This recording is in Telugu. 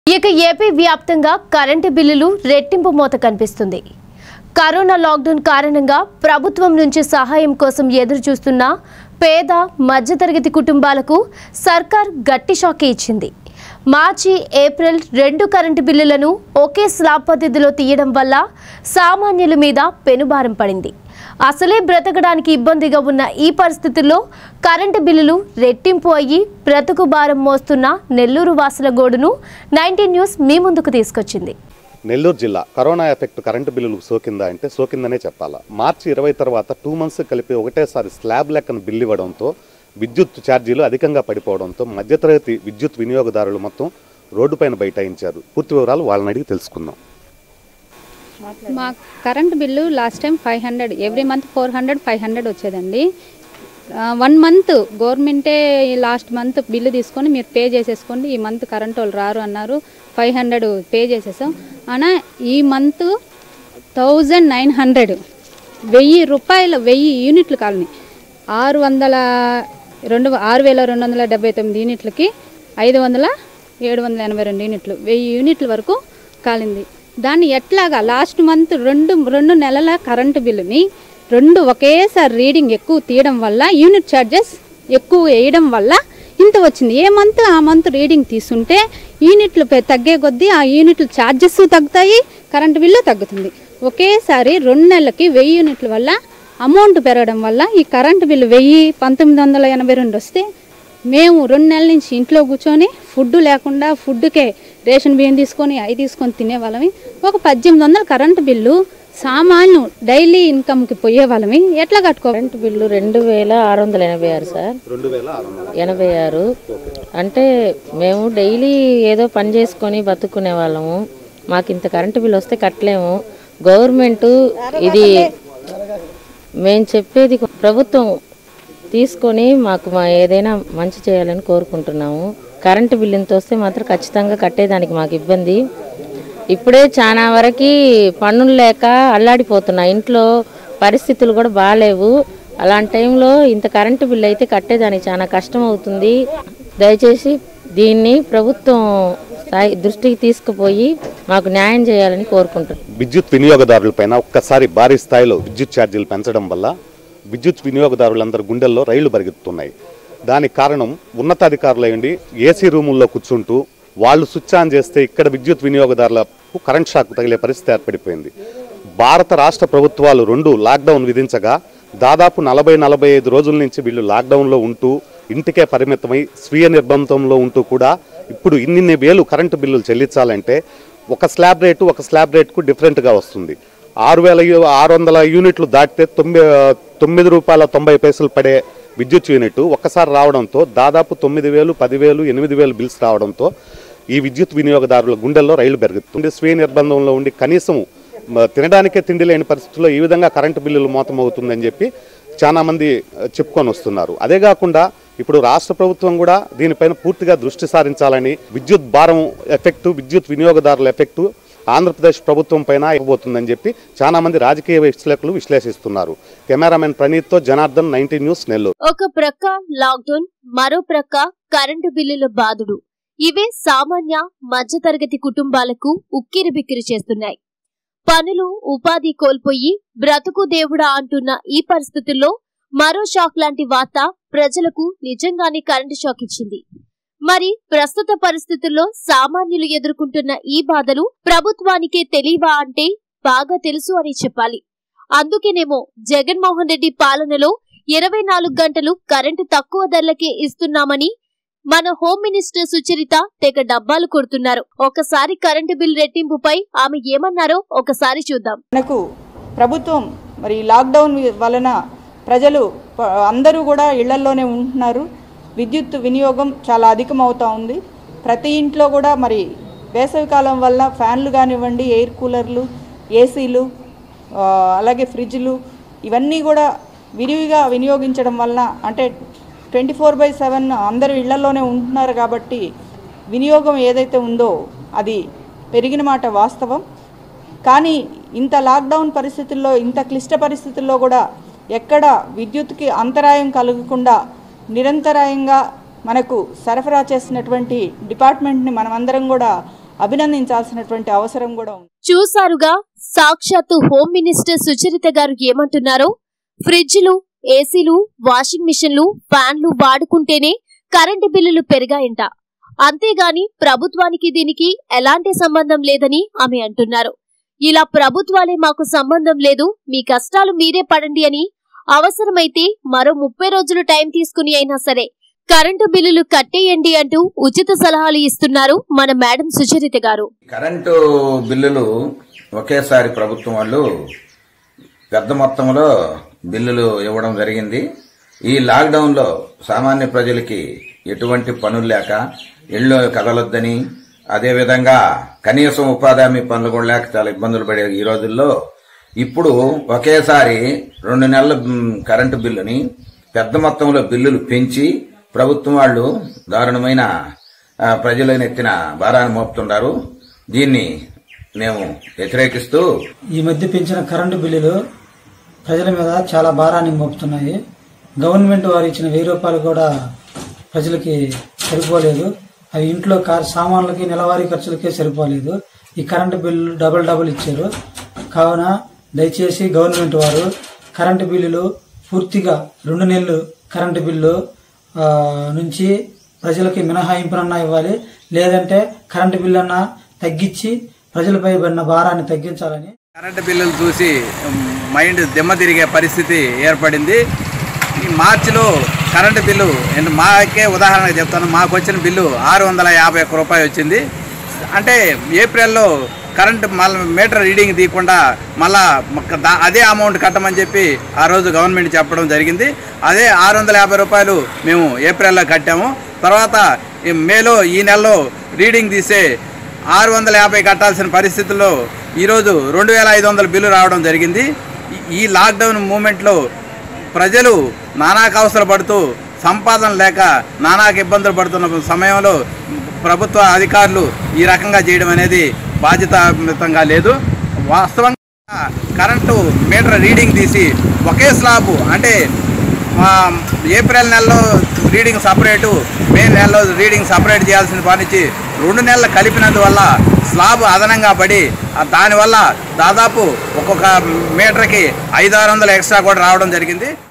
ఇక ఏపీ వ్యాప్తంగా కరెంటు బిల్లులు రెట్టింపు మోత కనిపిస్తుంది. కరోనా లాక్డౌన్ కారణంగా ప్రభుత్వం నుంచి సహాయం కోసం ఎదురు చూస్తున్న పేద మధ్యతరగతి కుటుంబాలకు సర్కార్ గట్టి షాక్ ఇచ్చింది. మార్చి, ఏప్రిల్ 2 కరెంటు బిల్లులను ఒకే స్లాబ్ పద్ధతిలో తీయడం వల్ల సామాన్యుల మీద పెనుభారం పడింది. అసలే బ్రతకడానికి ఇబ్బందిగా ఉన్న ఈ పరిస్థితుల్లో కరెంటు బిల్లులు రెట్టింపు అయ్యి బ్రతుకు భారం మోస్తున్న నెల్లూరు వాసుల గోడును 19 న్యూస్ మీ ముందుకు తీసుకొచ్చింది. నెల్లూరు జిల్లా కరోనా ఎఫెక్ట్ కరెంటు బిల్లులకు సోకిందా అంటే సోకిందనే చెప్పాలా. మార్చి 20 తర్వాత 2 మంత్స్ కలిపి ఒకటేసారి స్లాబ్ లెక్కన బిల్లు ఇవ్వడంతో విద్యుత్ ఛార్జీలు అధికంగా పడిపోవడంతో మధ్యతరగతి విద్యుత్ వినియోగదారులు మొత్తం రోడ్డుపైన బైఠాయించారు. పూర్తి వివరాలు వాళ్ళని అడిగి తెలుసుకుందాం. మా current bill last time 500, every month 400, 500 వచ్చేదండి. 1 మంత్ గవర్నమెంటే లాస్ట్ మంత్ బిల్లు తీసుకొని మీరు పే చేసేసుకోండి, ఈ మంత్ కరెంట్ వాళ్ళు రారు అన్నారు. 500 పే చేసేసాం. అనా ఈ మంత్ 1900, 1000 రూపాయలు, 1000 యూనిట్లు కాలని 6,279 యూనిట్లకి 782 యూనిట్లు, 1000 యూనిట్ల వరకు కాలింది. దాన్ని ఎట్లాగా లాస్ట్ మంత్ రెండు నెలల కరెంటు బిల్లుని ఒకేసారి రీడింగ్ ఎక్కువ తీయడం వల్ల, యూనిట్ ఛార్జెస్ ఎక్కువ వేయడం వల్ల ఇంత వచ్చింది. ఏ మంత్ ఆ మంత్ రీడింగ్ తీసుంటే యూనిట్లు తగ్గే కొద్దీ ఆ యూనిట్లు ఛార్జెస్ తగ్గుతాయి, కరెంటు బిల్లు తగ్గుతుంది. ఒకేసారి 2 నెలలకి 1000 యూనిట్ల వల్ల అమౌంట్ పెరగడం వల్ల ఈ కరెంటు బిల్లు 1982 వస్తే మేము 2 నెలల నుంచి ఇంట్లో కూర్చొని ఫుడ్ లేకుండా, ఫుడ్కే రేషన్ బియ్యం తీసుకొని అవి తీసుకొని తినేవాళ్ళమి. ఒక 1800 కరెంటు బిల్లు సామాన్లు డైలీ ఇన్కమ్కి పోయే వాళ్ళమి. ఎట్లా కట్టుకో? Current bill 2686 sir. 2686 అంటే మేము డైలీ ఏదో పని చేసుకొని బతుకునే వాళ్ళము. మాకు ఇంత కరెంటు బిల్లు వస్తే కట్టలేము. గవర్నమెంట్ ఇది మేము చెప్పేది ప్రభుత్వం తీసుకొని మాకు ఏదైనా మంచి చేయాలని కోరుకుంటున్నాము. కరెంటు బిల్లు ఇంత వస్తే మాత్రం ఖచ్చితంగా కట్టేదానికి మాకు ఇబ్బంది. ఇప్పుడే చాలా వరకు పన్నులు లేక అల్లాడిపోతున్నా, ఇంట్లో పరిస్థితులు కూడా బాగాలేవు. అలాంటి టైంలో ఇంత కరెంటు బిల్లు అయితే కట్టేదానికి చాలా కష్టం అవుతుంది. దయచేసి దీన్ని ప్రభుత్వం దృష్టికి తీసుకుపోయి మాకు న్యాయం చేయాలని కోరుకుంటున్నాం. విద్యుత్ వినియోగదారులపైన ఒక్కసారి భారీ స్థాయిలో విద్యుత్ ఛార్జీలు పెంచడం వల్ల విద్యుత్ వినియోగదారులందరూ గుండెల్లో రైళ్లు పరిగెత్తుతున్నాయి. దానికి కారణం ఉన్నతాధికారులు అయ్యండి ఏసీ రూముల్లో కూర్చుంటూ వాళ్ళు స్విచ్ ఆన్ చేస్తే ఇక్కడ విద్యుత్ వినియోగదారులకు కరెంట్ షాక్ తగిలే పరిస్థితి ఏర్పడిపోయింది. భారత రాష్ట్ర ప్రభుత్వాలు 2 లాక్డౌన్ విధించగా దాదాపు 40-45 రోజుల నుంచి వీళ్ళు లాక్డౌన్లో ఉంటూ ఇంటికే పరిమితమై స్వీయ నిర్బంధంలో ఉంటూ కూడా ఇప్పుడు ఇన్ని వేలు కరెంటు బిల్లులు చెల్లించాలంటే ఒక స్లాబ్ రేటుకు డిఫరెంట్గా వస్తుంది. 6,600 యూనిట్లు దాటితే 9 రూపాయల 90 పైసలు పడే విద్యుత్ యూనిట్ ఒక్కసారి రావడంతో దాదాపు 9,000, 10,000, 8,000 బిల్స్ రావడంతో ఈ విద్యుత్ వినియోగదారుల గుండెల్లో రైలు పెరుగుతుంది. స్వీయ నిర్బంధంలో ఉండి కనీసం తినడానికే తిండి లేని పరిస్థితుల్లో ఈ విధంగా కరెంటు బిల్లులు మోతమవుతుందని చెప్పి చాలా మంది చెప్పుకొని వస్తున్నారు. అదే కాకుండా ఇప్పుడు రాష్ట్ర ప్రభుత్వం కూడా దీనిపైన పూర్తిగా దృష్టి సారించాలని, విద్యుత్ భారం ఎఫెక్టు, విద్యుత్ వినియోగదారుల ఎఫెక్టు ఆంధ్రప్రదేశ్ ప్రభుత్వం పైన ఇవ్వబోతుందని చెప్పి చాలా మంది రాజకీయ విశ్లేషకులు విశ్లేషిస్తున్నారు. కెమెరామెన్ ప్రణీత్ తో జనార్దన్, 19 న్యూస్, నెల్లూరు. ఒక ప్రక్క లాక్డౌన్, మరో ప్రక్క కరెంటు బిల్లుల బాధుడు. ఇవే సామాన్య మధ్యతరగతి కుటుంబాలకు ఉక్కిరిబిక్కిరి చేస్తున్నాయి. పనులు, ఉపాధి కోల్పోయి బ్రతుకు దేవుడా అంటున్న ఈ పరిస్థితుల్లో మరో షాక్ లాంటి వార్త ప్రజలకు నిజంగానే కరెంటు షాక్ ఇచ్చింది. మరి ప్రస్తుత పరిస్థితుల్లో సామాన్యులు ఎదుర్కొంటున్న ఈ బాధలు ప్రభుత్వానికే తెలియవా అంటే బాగా తెలుసు అని చెప్పాలి. అందుకేనేమో జగన్మోహన్ రెడ్డి పాలనలో 24 గంటలు కరెంటు తక్కువ ధరలకే ఇస్తున్నామని మన హోమ్ మినిస్టర్ సుచరిత తెగ డబ్బాలు కొడుతున్నారు. ఒకసారి కరెంటు బిల్ రెట్టింపుపై ఆమె ఏమన్నారో ఒకసారి చూద్దాం. మనకు ప్రభుత్వం మరి లాక్డౌన్ వలన ప్రజలు అందరూ కూడా ఇళ్లలోనే ఉంటున్నారు. విద్యుత్ వినియోగం చాలా అధికమవుతూ ఉంది. ప్రతి ఇంట్లో కూడా మరి వేసవికాలం వల్ల ఫ్యాన్లు కానివ్వండి, ఎయిర్ కూలర్లు, ఏసీలు, అలాగే ఫ్రిడ్జ్లు ఇవన్నీ కూడా విరివిగా వినియోగించడం వల్ల, అంటే 24/7 అందరూ ఇళ్లలోనే ఉంటున్నారు కాబట్టి వినియోగం ఏదైతే ఉందో అది పెరిగిన మాట వాస్తవం. కానీ ఇంత లాక్డౌన్ పరిస్థితుల్లో, ఇంత క్లిష్ట పరిస్థితుల్లో కూడా ఎక్కడ విద్యుత్కి అంతరాయం కలగకుండా నిరంతరాయంగా మనకు సరఫరా చేసినటువంటి డిపార్ట్మెంట్ని మనమందరం కూడా అభినందించాల్సినటువంటి అవసరం కూడా ఉంది. చూసారుగా సాక్షాత్తు హోమ్ మినిస్టర్ సుచరిత గారు ఏమంటున్నారో. ఫ్రిడ్జ్లు, ఏసీలు, వాషింగ్ మిషన్లు, ఫ్యాన్లు వాడుకుంటేనే కరెంటు బిల్లులు పెరిగాయంట. అంతేగాని ప్రభుత్వానికి దీనికి ఎలాంటి సంబంధం లేదని ఆమె అంటున్నారు. ఇలా ప్రభుత్వాలే మాకు సంబంధం లేదు, మీ కష్టాలు మీరే పడండి అని అవసరమైతే మరో 30 రోజులు టైం తీసుకుని అయినా సరే కరెంటు బిల్లులు కట్టేయండి అంటూ ఉచిత సలహాలు ఇస్తున్నారు మన మేడం సుచరిత గారు. కరెంటు బిల్లులు ఒకేసారి ప్రభుత్వం వాళ్ళు పెద్ద మొత్తంలో బిల్లులు ఇవ్వడం జరిగింది. ఈ లాక్డౌన్ లో సామాన్య ప్రజలకి ఎటువంటి పనులు లేక ఇళ్లు కదలొద్దని, అదేవిధంగా కనీసం ఉపాధి హామీ పనులు కూడా లేక చాలా ఇబ్బందులు పడే ఈ రోజుల్లో ఇప్పుడు ఒకేసారి 2 నెలల కరెంటు బిల్లుని పెద్ద మొత్తంలో బిల్లులు పెంచి ప్రభుత్వం వాళ్ళు దారుణమైన ప్రజల నెత్తిన భారాన్ని మోపుతున్నారు. దీన్ని మేము వ్యతిరేకిస్తూ ఈ మధ్య పెంచిన కరెంటు బిల్లులు ప్రజల మీద చాలా భారాన్ని మోపుతున్నాయి. గవర్నమెంట్ వారు ఇచ్చిన 1000 రూపాయలు కూడా ప్రజలకి సరిపోలేదు. అవి ఇంట్లో సామాన్లకి నెలవారీ ఖర్చులకే సరిపోలేదు. ఈ కరెంటు బిల్లు డబుల్ ఇచ్చారు. కావున దయచేసి గవర్నమెంట్ వారు కరెంటు బిల్లులు పూర్తిగా 2 నెలలు కరెంటు బిల్లు నుంచి ప్రజలకి మినహాయింపునన్నా ఇవ్వాలి, లేదంటే కరెంటు బిల్లు అన్నా తగ్గించి ప్రజలపై పడిన భారాన్ని తగ్గించాలని. కరెంటు బిల్లులు చూసి మైండ్ దిమ్మ తిరిగే పరిస్థితి ఏర్పడింది. ఈ మార్చిలో కరెంటు బిల్లు మాకే ఉదాహరణగా చెప్తాను, మాకు వచ్చిన బిల్లు 651 రూపాయలు వచ్చింది. అంటే ఏప్రిల్లో కరెంటు మీటర్ రీడింగ్ తీయకుండా మళ్ళా అదే అమౌంట్ కట్టమని చెప్పి ఆ రోజు గవర్నమెంట్ చెప్పడం జరిగింది. అదే 650 రూపాయలు మేము ఏప్రిల్లో కట్టాము. తర్వాత మేలో ఈ నెలలో రీడింగ్ తీసే 650 కట్టాల్సిన పరిస్థితుల్లో ఈరోజు 2500 బిల్లు రావడం జరిగింది. ఈ లాక్డౌన్ మూమెంట్లో ప్రజలు నానాక అవసరం పడుతూ సంపాదన లేక నానాక ఇబ్బందులు పడుతున్న సమయంలో ప్రభుత్వ అధికారులు ఈ రకంగా చేయడం అనేది బాధ్యతాయుతంగా లేదు. వాస్తవంగా కరెంటు మీటర్ రీడింగ్ తీసి ఒకే స్లాబ్ అంటే ఏప్రిల్ నెలలో రీడింగ్ సపరేటు, మే నెలలో రీడింగ్ సపరేట్ చేయాల్సిన పనిచి 2 నెలలు కలిపినందువల్ల స్లాబ్ అదనంగా పడి దానివల్ల దాదాపు ఒక్కొక్క మీటర్కి 500-600 ఎక్స్ట్రా కూడా రావడం జరిగింది.